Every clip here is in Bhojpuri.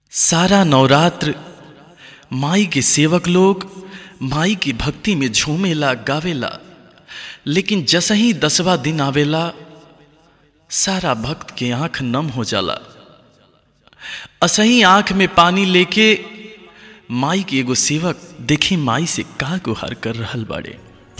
सारा नवरात्र माई के सेवक लोग माई की भक्ति में झूमेला गावेला, लेकिन जसही 10वां दिन आवेला सारा भक्त के आंख नम हो जाला। असही आंख में पानी लेके माई के एगो सेवक देखी माई से का गुहार कर रहल बाड़े।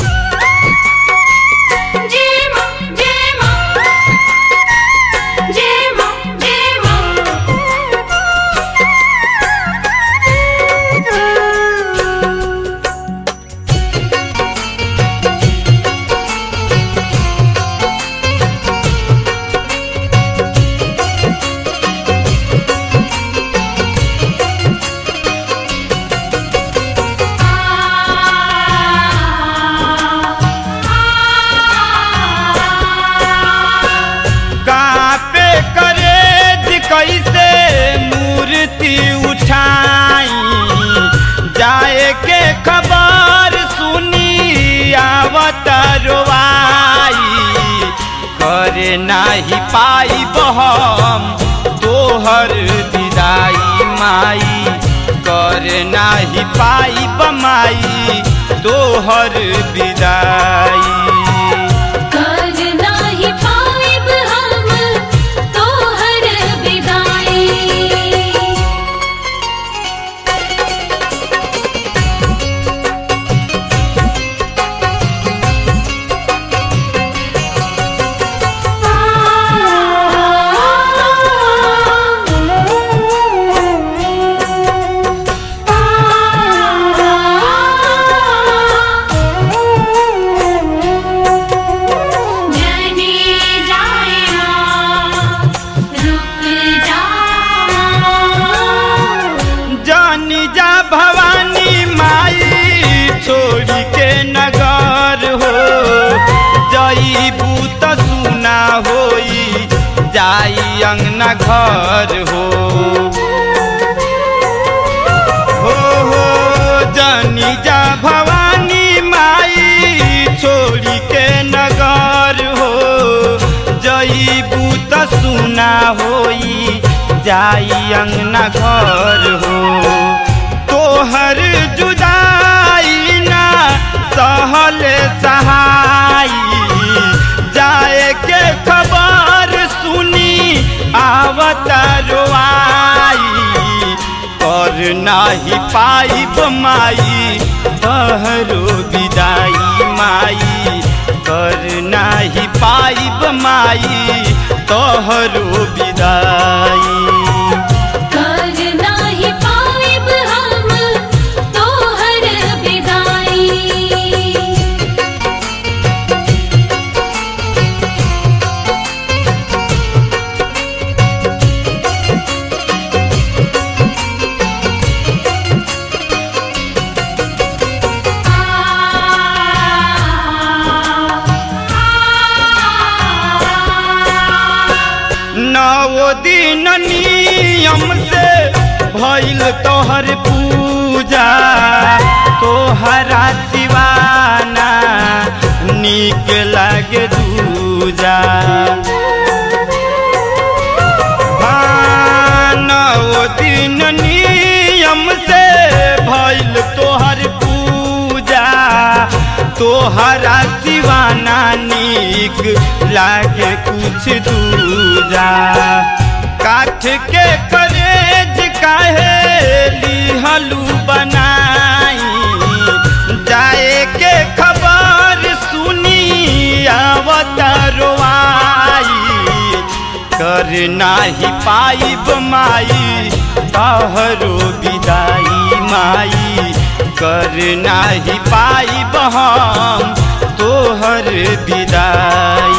जाए के खबर सुनी आवतरवाई, करे नाही पाई हम तोहर विदाई माई, करे नाही पाई माई तोहर विदाई। भवानी माई छोड़ी के नगर हो जईबू त सुना होई जाई अंगना घर हो जनी जा भवानी माई छोड़ी के नगर हो जईबू त सुना होई जाई अंगना घर हो। तोहर जुदाई ना सहल सहाई, जाए के खबर सुनी आवतरवाई, कर नाही पाइब माई तोहरो विदाई माई, कर नाही पाइब माई तोहरो विदाई। नौ दिन नियम से भइल तोहर पूजा, तोहरा सिवाना नीक लागे दूजा। नौ दिन नियम से भइल तोहर पूजा, तोहरा सिवाना नीक लागे कुछ दूजा। काठ के करेज काहे लिहलू बनाई, जाए के खबर सुनी आवतरवाई, कर नाही पाइब माई तोहरो विदाई माई, कर नाही पाइब हम तोहर विदाई।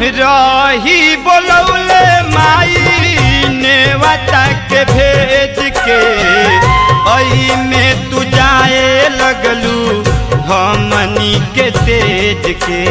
रही बोलौले माई नेवता के भेज के आई में तू जाए लगलू हमनी के तेज के।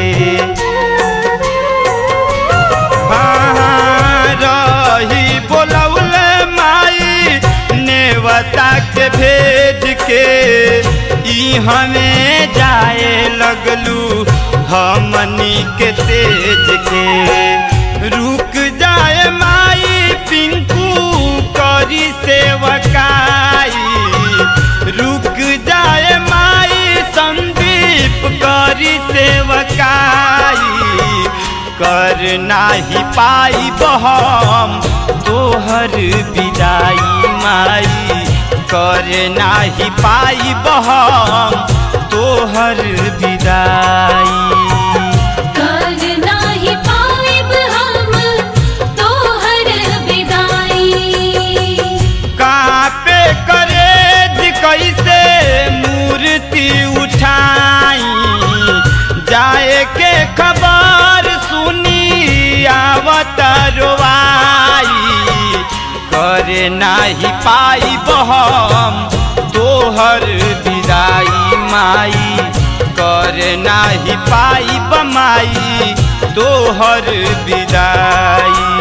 रही बोलौले माई नेवता के भेज के ई हमें जाए लगलू हमनी के तेज के। रुक जाए माई पिंकू करी सेवकाई, रुक जाए माई संदीप करी सेवकाई। कर नाही पाई हम तोहर विदाई माई, कर नाही पाई हम तोहर विदाई। कर नाही पाइब हम तोहर विदाई। कापे करेज कैसे मूर्ति उठाई, जाए के खबर सुनी आवत रोवाई। कर नाही पाई हम तोहर विदाई माई, कर नाही पाई माई तोहर विदाई।